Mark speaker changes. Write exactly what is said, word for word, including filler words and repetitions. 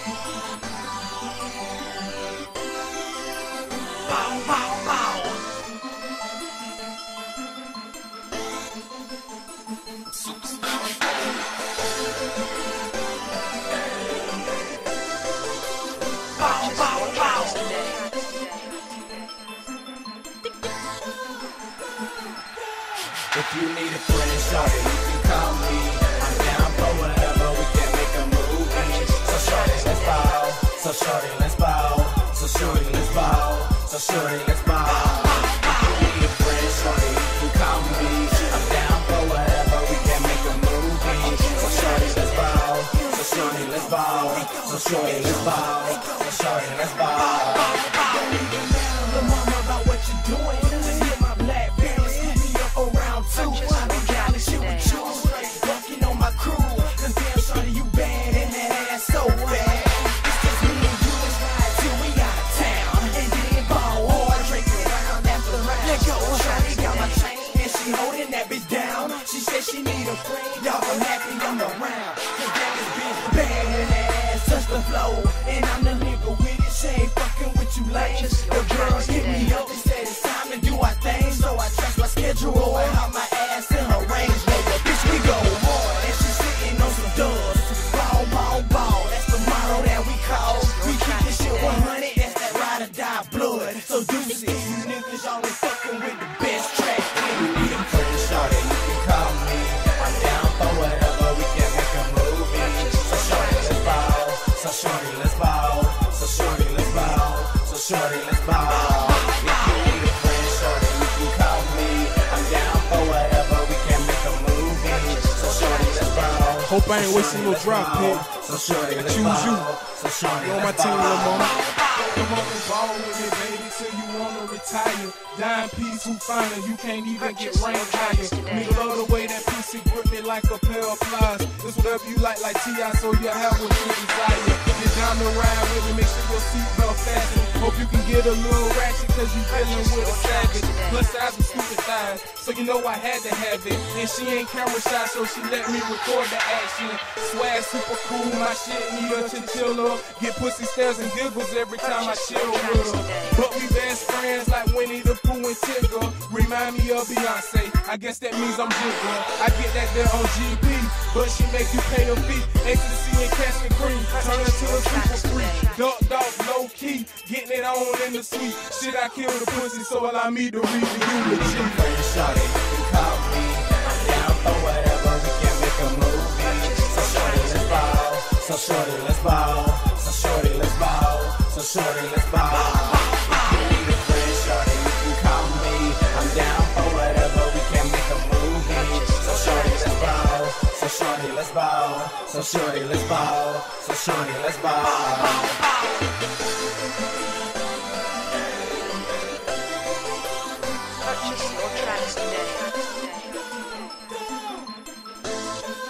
Speaker 1: Bow, bow, bow. Bow, bow, bow. If you need a friend, shawty, you can call me. I'm down for whatever, we can make a movie. So shawty, let's bow. So shawty, let's bow. So shawty, let's bow. So shawty, let's bow. If you need a friend, shawty, you can call me. I'm down for whatever, we can make a movie. So shawty, let's bow. So shawty, let's bow. So shawty, let's bow. So shawty, let's bow. The mama about what you're doing. Hit my Blackberry, hit me up around two. I be down to shit with you, walking on my crew. Cause damn shawty, you bad and that ass so bad. It's just me and you, let's ride till we out of town. And then ball hard, drink around after round. Let go, shawty got my chain and she holding that bitch down. She said she need a friend, dog, I'm happy I'm around. Cause that this bitch bad and that ass touch the floor. And I'm the nigga with it, she ain't fucking with you lame. The girl hit me up and said it's time to do our thing. So I trust my schedule and hop my ass in her range. Nigga, bitch, we go hard and she sitting on some dubs. Ball, ball, ball, that's the motto that we call. We keep this shit one hundred, that's that ride or die blood. So deuces, you niggas always fucking with the best track. When you need a friend, shawty, you can call me. I'm down for whatever, we can make a movie. So shawty, let's bow. So shawty, let's bow. So shawty, let's bow. So shawty, let's bow. If you need a friend, shawty, you can call me. I'm down for whatever, we can make a movie. So shawty, let's bow.
Speaker 2: Hope I ain't wasting no drop pick.
Speaker 1: So shawty, let's
Speaker 2: Choose you.
Speaker 1: bow. So shawty,
Speaker 2: You on my
Speaker 1: let's
Speaker 2: team, little
Speaker 1: bow.
Speaker 2: mama. Come on and ball with me, baby, till you wanna retire. Dime piece who finer, you can't even get ranked higher. Nigga love the way that pussy grip me like a pair of pliers. It's whatever you like, like T I, so you have what you desire. Get down the ride with me, make sure your seatbelt fasten. Hope you can get a little ratchet, cause you feeling with a savage. Plus size with stupid thighs, so you know I had to have it. And she ain't camera shy, so she let me record the action. Swag super cool, my shit need a chinchilla. Get pussy stares and giggles every time I chill with her. But we best friends like Winnie the Pooh and Tigger. Remind me of Beyonce, I guess that means I'm jigger. I get that there on G B, but she make you pay a fee. Ecstasy and cash and cream, turn her to a super freak. Duck dog, low key, getting it on in the suite. Shit, I kill the pussy, so allow me to read the eulogy.
Speaker 1: Friend, shawty, you can call me. I'm down for whatever, we can make a movie. So shawty, let's bow. So shawty, let's bow. So shawty, let's bow. So shawty, let's bow. If you need a friend, shawty, you can call me. I'm down for whatever, we can make a movie. So shawty, let's bow. So shawty, let's bow. So shawty, let's bow. So shawty, let's bow.
Speaker 3: Purchase your tracks today.